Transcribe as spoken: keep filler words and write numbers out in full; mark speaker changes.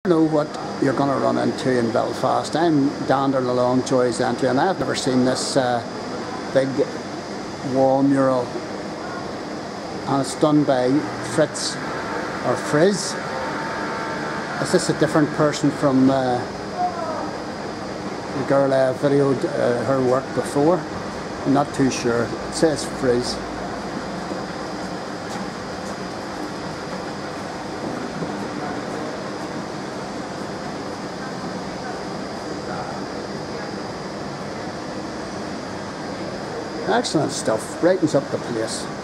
Speaker 1: know what you're going to run into in Belfast. I'm dandering along Joy's Entry and I've never seen this uh, big wall mural, and it's done by Friz or Friz. Is this a different person from uh, the girl I videoed uh, her work before? I'm not too sure. It says Friz. Excellent stuff, brightens up the place.